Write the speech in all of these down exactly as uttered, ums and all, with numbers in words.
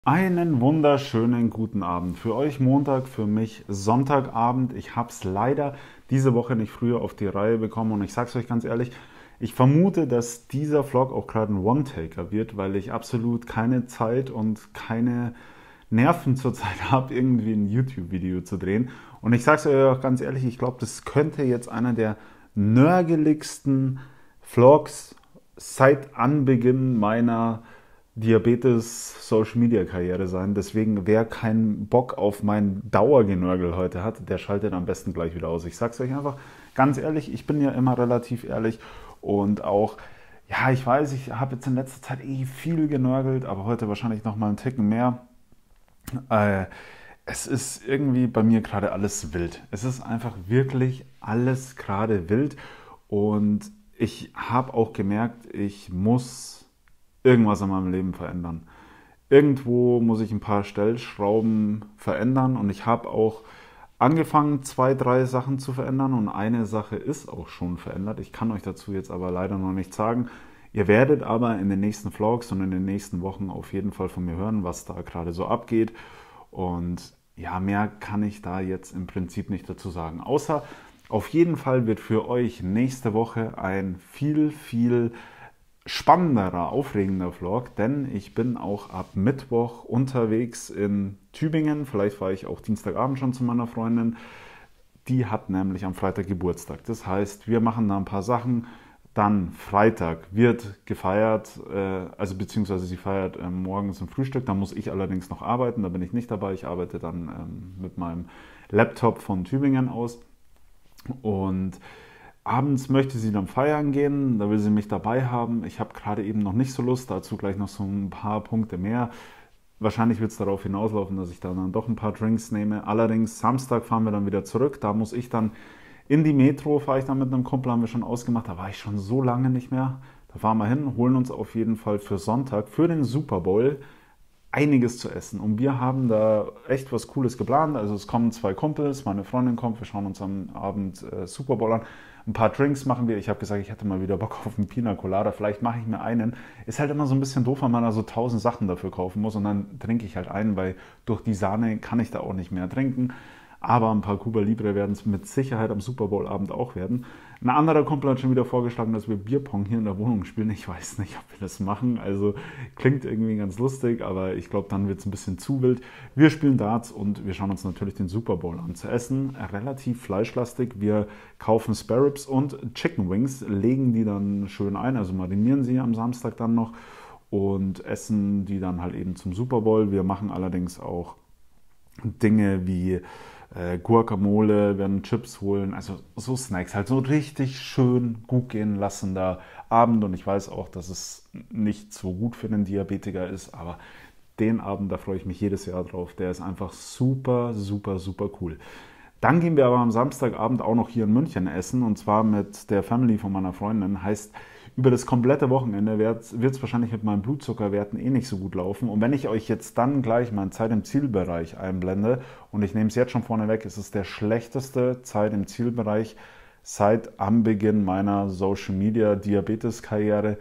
Einen wunderschönen guten Abend. Für euch Montag, für mich Sonntagabend. Ich habe es leider diese Woche nicht früher auf die Reihe bekommen und ich sage es euch ganz ehrlich, ich vermute, dass dieser Vlog auch gerade ein One-Taker wird, weil ich absolut keine Zeit und keine Nerven zurzeit habe, irgendwie ein YouTube-Video zu drehen. Und ich sage es euch auch ganz ehrlich, ich glaube, das könnte jetzt einer der nörgeligsten Vlogs seit Anbeginn meiner Diabetes-Social-Media-Karriere sein. Deswegen, wer keinen Bock auf mein Dauergenörgel heute hat, der schaltet am besten gleich wieder aus. Ich sag's euch einfach ganz ehrlich, ich bin ja immer relativ ehrlich und auch, ja, ich weiß, ich habe jetzt in letzter Zeit eh viel genörgelt, aber heute wahrscheinlich noch mal einen Ticken mehr. Äh, es ist irgendwie bei mir gerade alles wild. Es ist einfach wirklich alles gerade wild und ich habe auch gemerkt, ich muss irgendwas in meinem Leben verändern. Irgendwo muss ich ein paar Stellschrauben verändern und ich habe auch angefangen, zwei, drei Sachen zu verändern und eine Sache ist auch schon verändert. Ich kann euch dazu jetzt aber leider noch nichts sagen. Ihr werdet aber in den nächsten Vlogs und in den nächsten Wochen auf jeden Fall von mir hören, was da gerade so abgeht. Und ja, mehr kann ich da jetzt im Prinzip nicht dazu sagen. Außer auf jeden Fall wird für euch nächste Woche ein viel, viel spannenderer, aufregender Vlog, denn ich bin auch ab Mittwoch unterwegs in Tübingen. Vielleicht fahre ich auch Dienstagabend schon zu meiner Freundin. Die hat nämlich am Freitag Geburtstag. Das heißt, wir machen da ein paar Sachen. Dann Freitag wird gefeiert, äh, also beziehungsweise sie feiert äh, morgens ein Frühstück. Da muss ich allerdings noch arbeiten, da bin ich nicht dabei. Ich arbeite dann ähm, mit meinem Laptop von Tübingen aus. Und abends möchte sie dann feiern gehen, da will sie mich dabei haben. Ich habe gerade eben noch nicht so Lust, dazu gleich noch so ein paar Punkte mehr. Wahrscheinlich wird es darauf hinauslaufen, dass ich dann doch ein paar Drinks nehme. Allerdings Samstag fahren wir dann wieder zurück. Da muss ich dann in die Metro, fahre ich dann mit einem Kumpel, haben wir schon ausgemacht. Da war ich schon so lange nicht mehr. Da fahren wir hin, holen uns auf jeden Fall für Sonntag, für den Super Bowl, einiges zu essen. Und wir haben da echt was Cooles geplant. Also es kommen zwei Kumpels, meine Freundin kommt, wir schauen uns am Abend äh, Super Bowl an. Ein paar Drinks machen wir. Ich habe gesagt, ich hätte mal wieder Bock auf einen Pina Colada. Vielleicht mache ich mir einen. Ist halt immer so ein bisschen doof, wenn man da so tausend Sachen dafür kaufen muss. Und dann trinke ich halt einen, weil durch die Sahne kann ich da auch nicht mehr trinken. Aber ein paar Cuba Libre werden es mit Sicherheit am Super Bowl Abend auch werden. Ein anderer Kumpel hat schon wieder vorgeschlagen, dass wir Bierpong hier in der Wohnung spielen. Ich weiß nicht, ob wir das machen. Also klingt irgendwie ganz lustig, aber ich glaube, dann wird es ein bisschen zu wild. Wir spielen Darts und wir schauen uns natürlich den Super Bowl an. Zu essen relativ fleischlastig. Wir kaufen Spare Ribs und Chicken Wings, legen die dann schön ein, also marinieren sie am Samstag dann noch und essen die dann halt eben zum Super Bowl. Wir machen allerdings auch Dinge wie äh, Guacamole, werden Chips holen, also so Snacks, halt so richtig schön gut gehen lassender Abend. Und ich weiß auch, dass es nicht so gut für den Diabetiker ist, aber den Abend, da freue ich mich jedes Jahr drauf. Der ist einfach super, super, super cool. Dann gehen wir aber am Samstagabend auch noch hier in München essen und zwar mit der Family von meiner Freundin. Heißt, über das komplette Wochenende wird es wahrscheinlich mit meinen Blutzuckerwerten eh nicht so gut laufen. Und wenn ich euch jetzt dann gleich meine Zeit im Zielbereich einblende, und ich nehme es jetzt schon vorne weg, es ist der schlechteste Zeit im Zielbereich seit Anbeginn meiner Social Media Diabetes Karriere.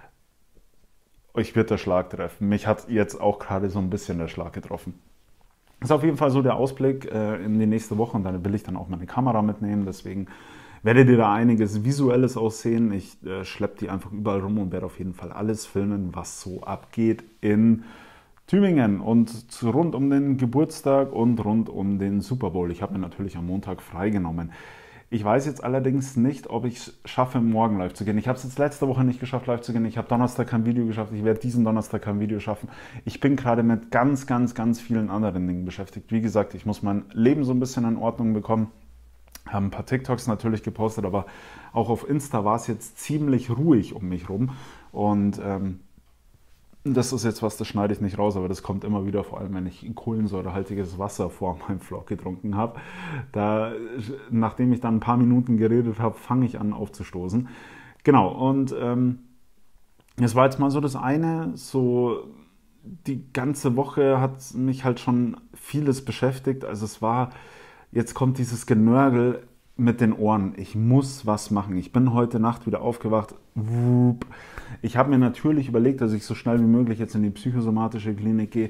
Euch wird der Schlag treffen. Mich hat jetzt auch gerade so ein bisschen der Schlag getroffen. Das ist auf jeden Fall so der Ausblick äh, in die nächste Woche und dann will ich dann auch meine Kamera mitnehmen. Deswegen werdet ihr da einiges Visuelles aussehen. Ich äh, schleppe die einfach überall rum und werde auf jeden Fall alles filmen, was so abgeht in Tübingen und zu, rund um den Geburtstag und rund um den Super Bowl. Ich habe mir natürlich am Montag freigenommen. Ich weiß jetzt allerdings nicht, ob ich es schaffe, morgen live zu gehen. Ich habe es jetzt letzte Woche nicht geschafft, live zu gehen. Ich habe Donnerstag kein Video geschafft. Ich werde diesen Donnerstag kein Video schaffen. Ich bin gerade mit ganz, ganz, ganz vielen anderen Dingen beschäftigt. Wie gesagt, ich muss mein Leben so ein bisschen in Ordnung bekommen. Haben ein paar TikToks natürlich gepostet, aber auch auf Insta war es jetzt ziemlich ruhig um mich rum. Und ähm, das ist jetzt was, das schneide ich nicht raus, aber das kommt immer wieder, vor allem wenn ich kohlensäurehaltiges Wasser vor meinem Vlog getrunken habe. Da, nachdem ich dann ein paar Minuten geredet habe, fange ich an aufzustoßen. Genau, und ähm, das war jetzt mal so das eine, so die ganze Woche hat mich halt schon vieles beschäftigt. Also es war, jetzt kommt dieses Genörgel mit den Ohren. Ich muss was machen. Ich bin heute Nacht wieder aufgewacht. Ich habe mir natürlich überlegt, dass ich so schnell wie möglich jetzt in die psychosomatische Klinik gehe.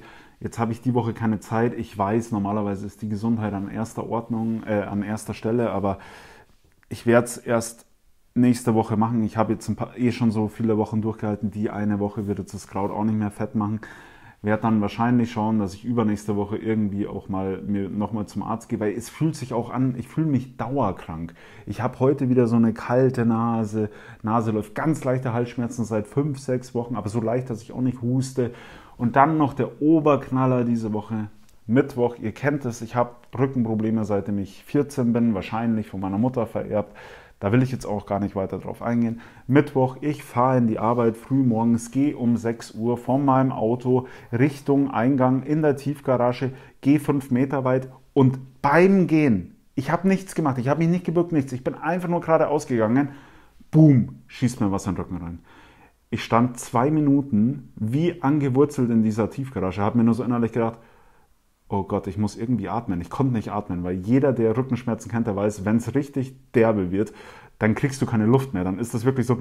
Jetzt habe ich die Woche keine Zeit. Ich weiß, normalerweise ist die Gesundheit an erster Ordnung, äh, an erster Stelle, aber ich werde es erst nächste Woche machen. Ich habe jetzt ein paar, eh schon so viele Wochen durchgehalten. Die eine Woche wird jetzt das Kraut auch nicht mehr fett machen. Werde dann wahrscheinlich schauen, dass ich übernächste Woche irgendwie auch mal mir nochmal zum Arzt gehe, weil es fühlt sich auch an, ich fühle mich dauerkrank. Ich habe heute wieder so eine kalte Nase, Nase läuft, ganz leichte Halsschmerzen seit fünf, sechs Wochen, aber so leicht, dass ich auch nicht huste. Und dann noch der Oberknaller diese Woche, Mittwoch, ihr kennt es, ich habe Rückenprobleme, seitdem ich vierzehn bin, wahrscheinlich von meiner Mutter vererbt. Da will ich jetzt auch gar nicht weiter drauf eingehen. Mittwoch, ich fahre in die Arbeit früh morgens, gehe um sechs Uhr von meinem Auto Richtung Eingang in der Tiefgarage, gehe fünf Meter weit und beim Gehen, ich habe nichts gemacht, ich habe mich nicht gebückt, nichts, ich bin einfach nur geradeaus gegangen, boom, schießt mir was in den Rücken rein. Ich stand zwei Minuten wie angewurzelt in dieser Tiefgarage, habe mir nur so innerlich gedacht, oh Gott, ich muss irgendwie atmen. Ich konnte nicht atmen, weil jeder, der Rückenschmerzen kennt, der weiß, wenn es richtig derbe wird, dann kriegst du keine Luft mehr. Dann ist das wirklich so.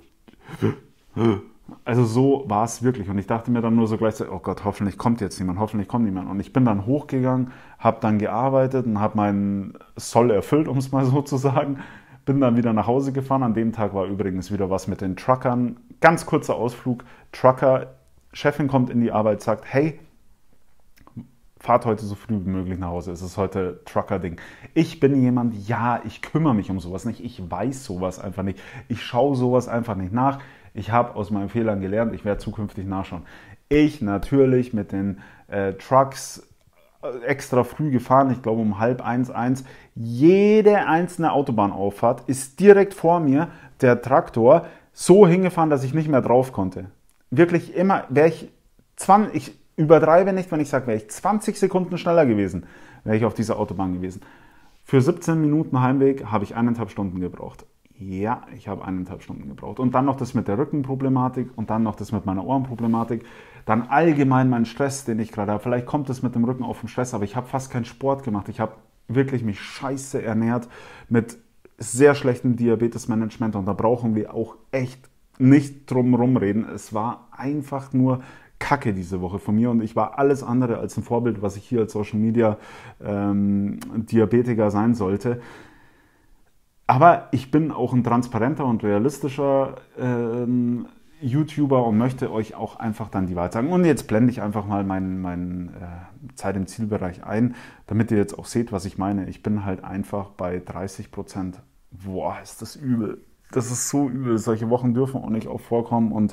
Also so war es wirklich. Und ich dachte mir dann nur so gleichzeitig, oh Gott, hoffentlich kommt jetzt niemand, hoffentlich kommt niemand. Und ich bin dann hochgegangen, habe dann gearbeitet und habe meinen Soll erfüllt, um es mal so zu sagen. Bin dann wieder nach Hause gefahren. An dem Tag war übrigens wieder was mit den Truckern. Ganz kurzer Ausflug. Trucker, Chefin kommt in die Arbeit, sagt, hey, fahrt heute so früh wie möglich nach Hause. Es ist heute Trucker-Ding. Ich bin jemand, ja, ich kümmere mich um sowas nicht. Ich weiß sowas einfach nicht. Ich schaue sowas einfach nicht nach. Ich habe aus meinen Fehlern gelernt. Ich werde zukünftig nachschauen. Ich natürlich mit den äh, Trucks extra früh gefahren. Ich glaube um halb eins, eins. Jede einzelne Autobahnauffahrt ist direkt vor mir. Der Traktor so hingefahren, dass ich nicht mehr drauf konnte. Wirklich immer, wäre ich zwanzig... Ich, übertreibe nicht, wenn ich sage, wäre ich zwanzig Sekunden schneller gewesen, wäre ich auf dieser Autobahn gewesen. Für siebzehn Minuten Heimweg habe ich eineinhalb Stunden gebraucht. Ja, ich habe eineinhalb Stunden gebraucht. Und dann noch das mit der Rückenproblematik und dann noch das mit meiner Ohrenproblematik. Dann allgemein mein Stress, den ich gerade habe. Vielleicht kommt es mit dem Rücken auf den Stress, aber ich habe fast keinen Sport gemacht. Ich habe wirklich mich scheiße ernährt mit sehr schlechtem Diabetesmanagement und da brauchen wir auch echt nicht drum rumreden. Es war einfach nur Kacke diese Woche von mir und ich war alles andere als ein Vorbild, was ich hier als Social Media ähm, Diabetiker sein sollte. Aber ich bin auch ein transparenter und realistischer ähm, YouTuber und möchte euch auch einfach dann die Wahrheit sagen. Und jetzt blende ich einfach mal meine mein, äh, Zeit im Zielbereich ein, damit ihr jetzt auch seht, was ich meine. Ich bin halt einfach bei dreißig Prozent. Boah, ist das übel. Das ist so übel. Solche Wochen dürfen auch nicht auch vorkommen und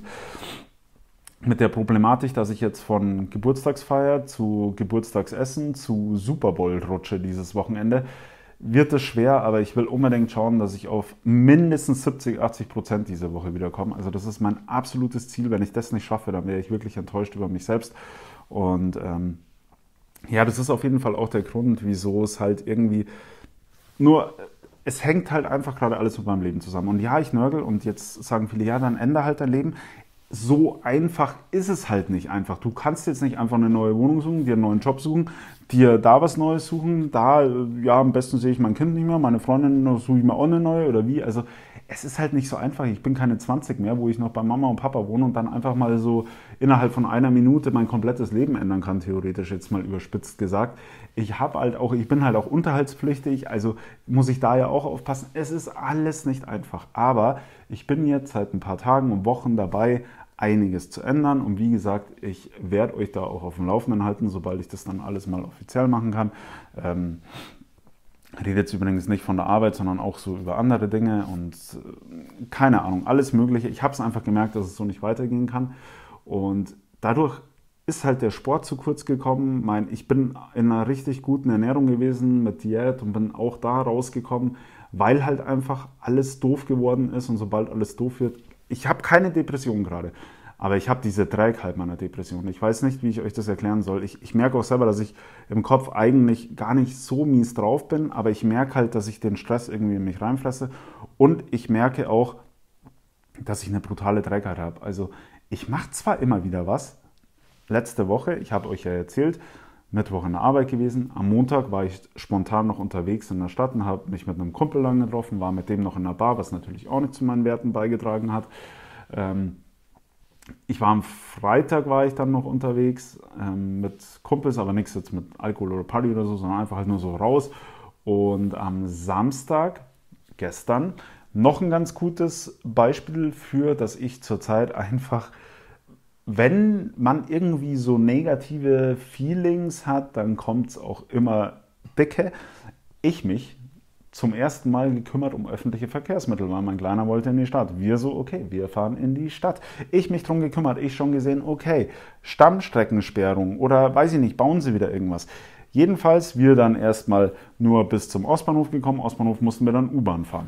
mit der Problematik, dass ich jetzt von Geburtstagsfeier zu Geburtstagsessen zu Super Bowl rutsche dieses Wochenende, wird es schwer, aber ich will unbedingt schauen, dass ich auf mindestens siebzig, achtzig Prozent diese Woche wiederkomme. Also das ist mein absolutes Ziel. Wenn ich das nicht schaffe, dann wäre ich wirklich enttäuscht über mich selbst. Und ähm, ja, das ist auf jeden Fall auch der Grund, wieso es halt irgendwie nur... Es hängt halt einfach gerade alles mit meinem Leben zusammen. Und ja, ich nörgel und jetzt sagen viele, ja, dann ändere halt dein Leben. So einfach ist es halt nicht einfach. Du kannst jetzt nicht einfach eine neue Wohnung suchen, dir einen neuen Job suchen, dir da was Neues suchen, da, ja, am besten sehe ich mein Kind nicht mehr, meine Freundin suche ich mir auch eine neue oder wie. Also es ist halt nicht so einfach. Ich bin keine zwanzig mehr, wo ich noch bei Mama und Papa wohne und dann einfach mal so innerhalb von einer Minute mein komplettes Leben ändern kann, theoretisch jetzt mal überspitzt gesagt. Ich habe halt auch, ich bin halt auch unterhaltspflichtig, also muss ich da ja auch aufpassen. Es ist alles nicht einfach. Aber ich bin jetzt seit ein paar Tagen und Wochen dabei, einiges zu ändern und wie gesagt, ich werde euch da auch auf dem Laufenden halten, sobald ich das dann alles mal offiziell machen kann. Ähm, ich rede jetzt übrigens nicht von der Arbeit, sondern auch so über andere Dinge und äh, keine Ahnung, alles Mögliche. Ich habe es einfach gemerkt, dass es so nicht weitergehen kann und dadurch ist halt der Sport zu kurz gekommen. Mein, ich bin in einer richtig guten Ernährung gewesen mit Diät und bin auch da rausgekommen, weil halt einfach alles doof geworden ist und sobald alles doof wird, ich habe keine Depression gerade, aber ich habe diese Trägheit meiner Depression. Ich weiß nicht, wie ich euch das erklären soll. Ich, ich merke auch selber, dass ich im Kopf eigentlich gar nicht so mies drauf bin, aber ich merke halt, dass ich den Stress irgendwie in mich reinfresse und ich merke auch, dass ich eine brutale Trägheit habe. Also ich mache zwar immer wieder was. Letzte Woche, ich habe euch ja erzählt, Mittwoch in der Arbeit gewesen. Am Montag war ich spontan noch unterwegs in der Stadt und habe mich mit einem Kumpel lang getroffen, war mit dem noch in der Bar, was natürlich auch nicht zu meinen Werten beigetragen hat. Ähm, Ich war am Freitag war ich dann noch unterwegs ähm, mit Kumpels, aber nichts jetzt mit Alkohol oder Party oder so, sondern einfach halt nur so raus. Und am Samstag, gestern, noch ein ganz gutes Beispiel für, dass ich zurzeit einfach, wenn man irgendwie so negative Feelings hat, dann kommt es auch immer dicke. Ich mich zum ersten Mal gekümmert um öffentliche Verkehrsmittel, weil mein Kleiner wollte in die Stadt. Wir so, okay, wir fahren in die Stadt. Ich mich drum gekümmert, ich schon gesehen, okay, Stammstreckensperrung oder weiß ich nicht, bauen sie wieder irgendwas. Jedenfalls wir dann erstmal nur bis zum Ostbahnhof gekommen. Ostbahnhof mussten wir dann U-Bahn fahren.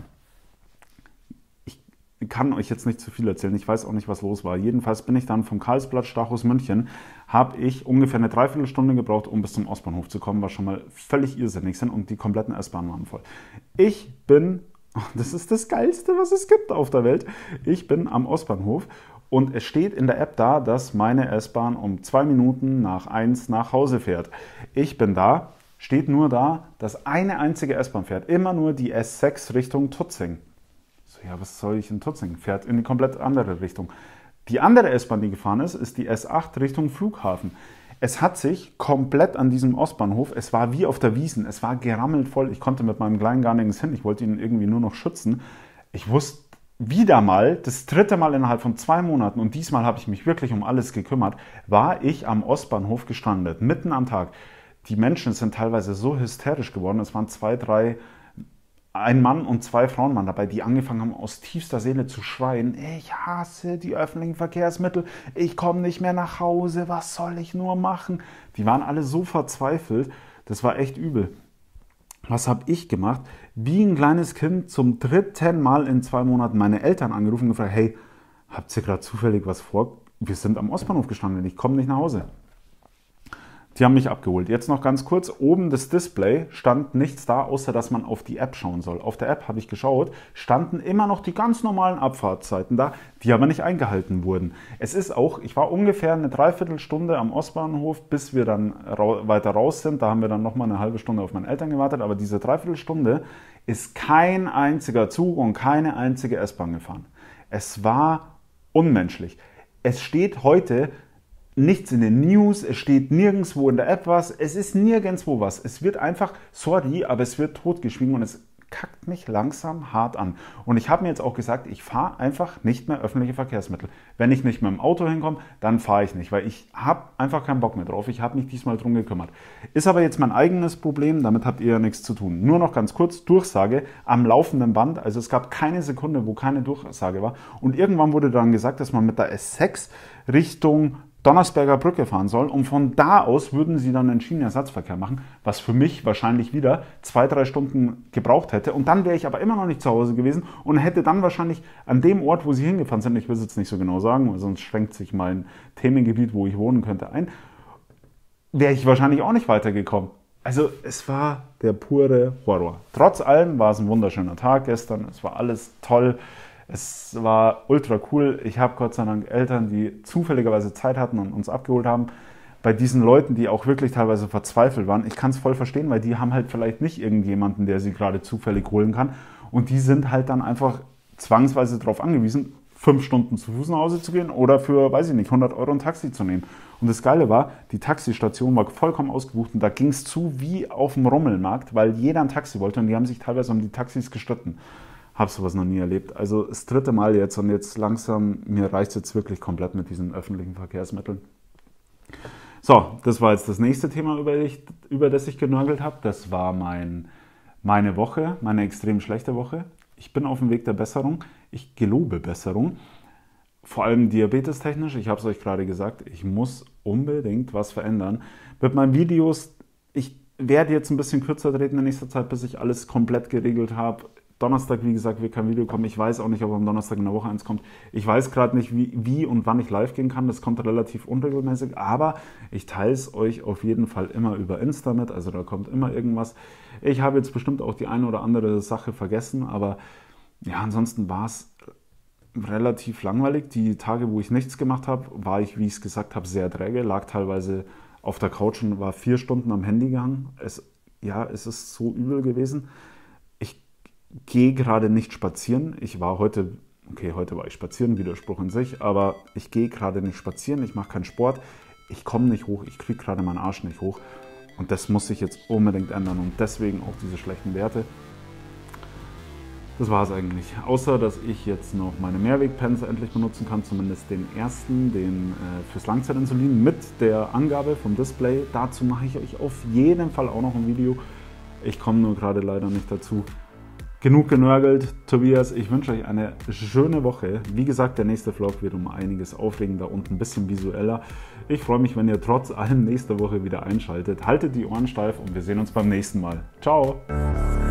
Ich kann euch jetzt nicht zu viel erzählen, ich weiß auch nicht, was los war. Jedenfalls bin ich dann vom Karlsplatz Stachus München, habe ich ungefähr eine Dreiviertelstunde gebraucht, um bis zum Ostbahnhof zu kommen, was schon mal völlig irrsinnig sind und die kompletten S-Bahnen waren voll. Ich bin, das ist das Geilste, was es gibt auf der Welt, ich bin am Ostbahnhof und es steht in der App da, dass meine S-Bahn um zwei Minuten nach eins nach Hause fährt. Ich bin da, steht nur da, dass eine einzige S-Bahn fährt, immer nur die S sechs Richtung Tutzing. Ja, was soll ich in Tutzing? Fährt in eine komplett andere Richtung. Die andere S-Bahn, die gefahren ist, ist die S acht Richtung Flughafen. Es hat sich komplett an diesem Ostbahnhof, es war wie auf der Wiesn, es war gerammelt voll. Ich konnte mit meinem Kleinen gar nirgends hin, ich wollte ihn irgendwie nur noch schützen. Ich wusste wieder mal, das dritte Mal innerhalb von zwei Monaten, und diesmal habe ich mich wirklich um alles gekümmert, war ich am Ostbahnhof gestrandet, mitten am Tag. Die Menschen sind teilweise so hysterisch geworden, es waren zwei, drei ein Mann und zwei Frauen waren dabei, die angefangen haben, aus tiefster Seele zu schreien, ich hasse die öffentlichen Verkehrsmittel, ich komme nicht mehr nach Hause, was soll ich nur machen? Die waren alle so verzweifelt, das war echt übel. Was habe ich gemacht? Wie ein kleines Kind zum dritten Mal in zwei Monaten meine Eltern angerufen und gefragt, hey, habt ihr gerade zufällig was vor? Wir sind am Ostbahnhof gestanden, ich komme nicht nach Hause. Die haben mich abgeholt. Jetzt noch ganz kurz, oben das Display stand nichts da, außer dass man auf die App schauen soll. Auf der App habe ich geschaut, standen immer noch die ganz normalen Abfahrtszeiten da, die aber nicht eingehalten wurden. Es ist auch, ich war ungefähr eine Dreiviertelstunde am Ostbahnhof, bis wir dann ra- weiter raus sind. Da haben wir dann nochmal eine halbe Stunde auf meine Eltern gewartet, aber diese Dreiviertelstunde ist kein einziger Zug und keine einzige S-Bahn gefahren. Es war unmenschlich. Es steht heute nichts in den News, es steht nirgendwo in der App was, es ist nirgendwo was. Es wird einfach, sorry, aber es wird totgeschwiegen und es kackt mich langsam hart an. Und ich habe mir jetzt auch gesagt, ich fahre einfach nicht mehr öffentliche Verkehrsmittel. Wenn ich nicht mit dem Auto hinkomme, dann fahre ich nicht, weil ich habe einfach keinen Bock mehr drauf. Ich habe mich diesmal drum gekümmert. Ist aber jetzt mein eigenes Problem, damit habt ihr ja nichts zu tun. Nur noch ganz kurz, Durchsage am laufenden Band. Also es gab keine Sekunde, wo keine Durchsage war. Und irgendwann wurde dann gesagt, dass man mit der S sechs Richtung Donnersberger Brücke fahren soll und von da aus würden sie dann einen Schienenersatzverkehr machen, was für mich wahrscheinlich wieder zwei, drei Stunden gebraucht hätte und dann wäre ich aber immer noch nicht zu Hause gewesen und hätte dann wahrscheinlich an dem Ort, wo sie hingefahren sind, ich will es jetzt nicht so genau sagen, weil sonst schränkt sich mein Themengebiet, wo ich wohnen könnte, ein, wäre ich wahrscheinlich auch nicht weitergekommen. Also es war der pure Horror. Trotz allem war es ein wunderschöner Tag gestern, es war alles toll. Es war ultra cool. Ich habe Gott sei Dank Eltern, die zufälligerweise Zeit hatten und uns abgeholt haben. Bei diesen Leuten, die auch wirklich teilweise verzweifelt waren, ich kann es voll verstehen, weil die haben halt vielleicht nicht irgendjemanden, der sie gerade zufällig holen kann. Und die sind halt dann einfach zwangsweise darauf angewiesen, fünf Stunden zu Fuß nach Hause zu gehen oder für, weiß ich nicht, hundert Euro ein Taxi zu nehmen. Und das Geile war, die Taxistation war vollkommen ausgebucht und da ging es zu wie auf dem Rummelmarkt, weil jeder ein Taxi wollte und die haben sich teilweise um die Taxis gestritten. Habe sowas noch nie erlebt. Also das dritte Mal jetzt und jetzt langsam, mir reicht es jetzt wirklich komplett mit diesen öffentlichen Verkehrsmitteln. So, das war jetzt das nächste Thema, über, ich, über das ich genörgelt habe. Das war mein, meine Woche, meine extrem schlechte Woche. Ich bin auf dem Weg der Besserung. Ich gelobe Besserung. Vor allem diabetestechnisch. Ich habe es euch gerade gesagt, ich muss unbedingt was verändern. Mit meinen Videos, ich werde jetzt ein bisschen kürzer treten in nächster Zeit, bis ich alles komplett geregelt habe. Donnerstag, wie gesagt, wird kein Video kommen. Ich weiß auch nicht, ob am Donnerstag in der Woche eins kommt. Ich weiß gerade nicht, wie, wie und wann ich live gehen kann. Das kommt relativ unregelmäßig, aber ich teile es euch auf jeden Fall immer über Insta mit. Also da kommt immer irgendwas. Ich habe jetzt bestimmt auch die eine oder andere Sache vergessen, aber ja, ansonsten war es relativ langweilig. Die Tage, wo ich nichts gemacht habe, war ich, wie ich es gesagt habe, sehr träge. Lag teilweise auf der Couch und war vier Stunden am Handy gehangen. Es, ja, es ist so übel gewesen. Gehe gerade nicht spazieren. Ich war heute Okay, heute war ich spazieren, Widerspruch in sich, aber ich gehe gerade nicht spazieren, ich mache keinen Sport, ich komme nicht hoch, ich kriege gerade meinen Arsch nicht hoch. Und das muss sich jetzt unbedingt ändern und deswegen auch diese schlechten Werte. Das war es eigentlich. Außer, dass ich jetzt noch meine Mehrwegpens endlich benutzen kann, zumindest den ersten, den äh, fürs Langzeitinsulin mit der Angabe vom Display. Dazu mache ich euch auf jeden Fall auch noch ein Video. Ich komme nur gerade leider nicht dazu. Genug genörgelt. Tobias, ich wünsche euch eine schöne Woche. Wie gesagt, der nächste Vlog wird um einiges aufregender und ein bisschen visueller. Ich freue mich, wenn ihr trotz allem nächste Woche wieder einschaltet. Haltet die Ohren steif und wir sehen uns beim nächsten Mal. Ciao!